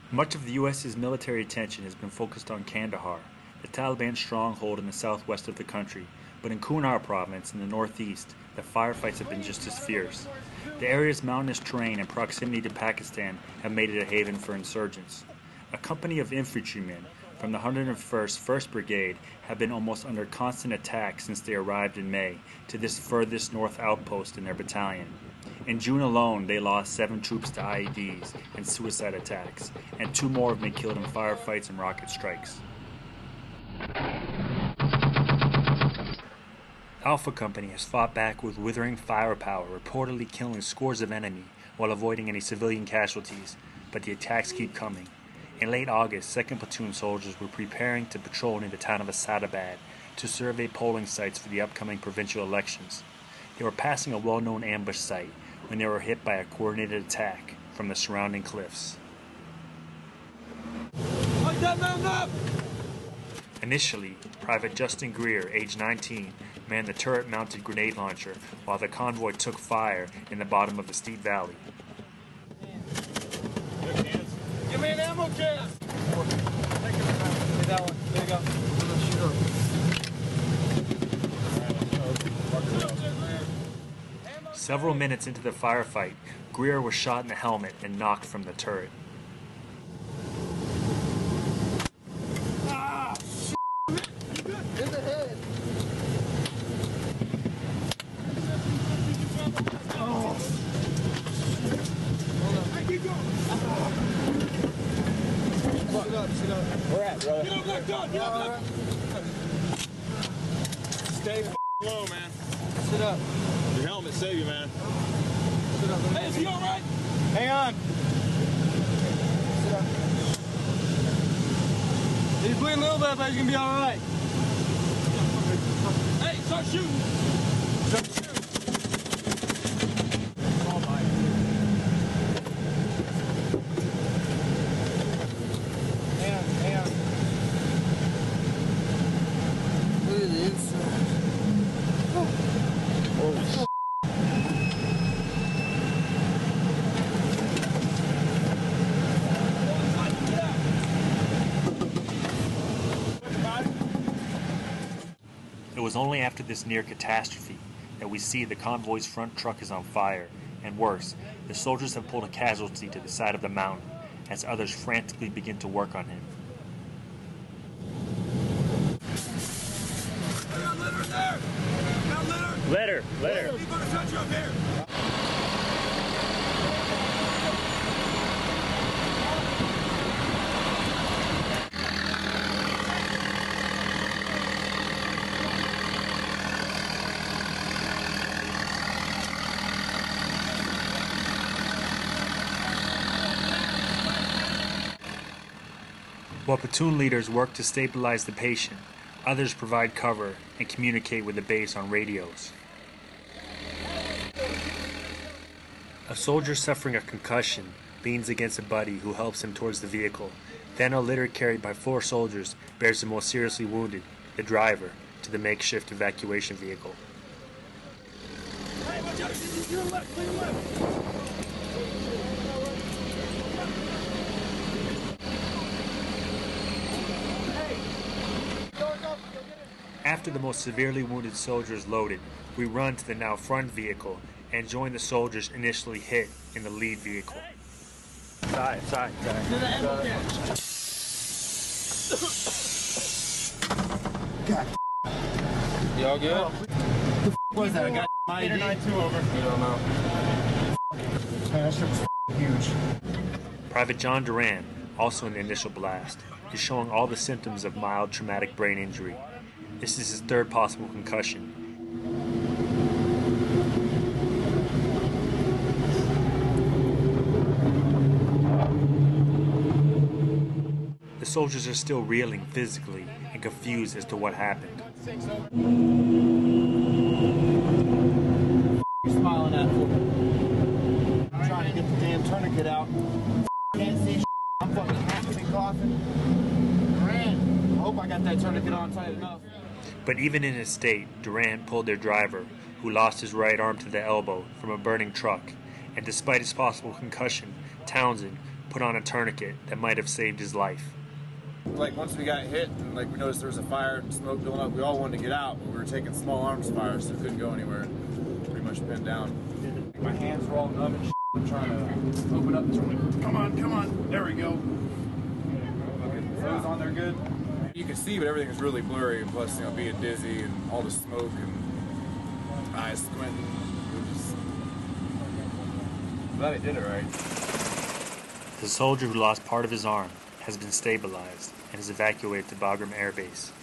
Much of the U.S.'s military attention has been focused on Kandahar, the Taliban stronghold in the southwest of the country, but in Kunar province in the northeast, the firefights have been just as fierce. The area's mountainous terrain and proximity to Pakistan have made it a haven for insurgents. A company of infantrymen from the 101st 1st Brigade have been almost under constant attack since they arrived in May to this furthest north outpost in their battalion. In June alone, they lost 7 troops to IEDs and suicide attacks, and 2 more have been killed in firefights and rocket strikes. Alpha Company has fought back with withering firepower, reportedly killing scores of enemy while avoiding any civilian casualties, but the attacks keep coming. In late August, 2nd Platoon soldiers were preparing to patrol in the town of Asadabad to survey polling sites for the upcoming provincial elections. They were passing a well-known ambush site when they were hit by a coordinated attack from the surrounding cliffs. Initially, Private Justin Greer, age 19, manned the turret-mounted grenade launcher while the convoy took fire in the bottom of the steep valley. Give me an ammo can! Take that one. There you go. Several minutes into the firefight, Greer was shot in the helmet and knocked from the turret. Ah! In the head! Oh! Keep going! Sit up. Where at, brother? Get up, left on! Get up, left! Stay low, man. Sit up. Your helmet save you, man. Sit up. Hey, is he all right? Hang on. Sit up. He's bleeding a little bit, but he's gonna be all right. Hey, start shooting. Start shooting. All by you. Hang on. Look at the inside. Holy shit. It was only after this near catastrophe that we see the convoy's front truck is on fire, and worse, the soldiers have pulled a casualty to the side of the mountain as others frantically begin to work on him. I got litter in there! Got litter! Litter! He's gonna touch you up here! While platoon leaders work to stabilize the patient, others provide cover and communicate with the base on radios. A soldier suffering a concussion leans against a buddy who helps him towards the vehicle. Then a litter carried by 4 soldiers bears the most seriously wounded, the driver, to the makeshift evacuation vehicle. Hey, watch out! To your left, to your left! After the most severely wounded soldier is loaded, we run to the now front vehicle and join the soldiers initially hit in the lead vehicle. Side. To the ammo can. God. You all good? The was that? I got my ID. 892 over. You don't know. That shit was huge. Private John Duran, also in the initial blast, is showing all the symptoms of mild traumatic brain injury. This is his 3rd possible concussion. The soldiers are still reeling physically and confused as to what happened. You're smiling at me. I'm trying to get the damn tourniquet out. Can't see. I'm fucking hacking and coughing. Grant, I hope I got that tourniquet on tight enough. But even in his state, Durant pulled their driver, who lost his right arm to the elbow, from a burning truck, and despite his possible concussion, Townsend, put on a tourniquet that might have saved his life. Like once we got hit and like we noticed there was a fire and smoke building up, we all wanted to get out, but we were taking small arms fire, so we couldn't go anywhere. Pretty much pinned down. My hands were all numb and I'm trying to open up the tourniquet. Come on, there we go. Those on there good? You can see, but everything is really blurry, and plus, being dizzy and all the smoke and eyes squinting. Glad I did it right. The soldier who lost part of his arm has been stabilized and is evacuated to Bagram Air Base.